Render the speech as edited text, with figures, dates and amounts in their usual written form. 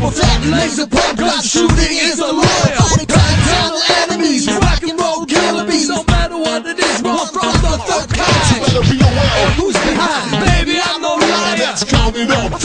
a fat laser pump gun shooting is a lawyer. Fighting down the enemies, rock and roll killer bees. No matter what it is, we're from the third kind. Better be aware of who's behind. Baby, I'm no liar. Let's count it up.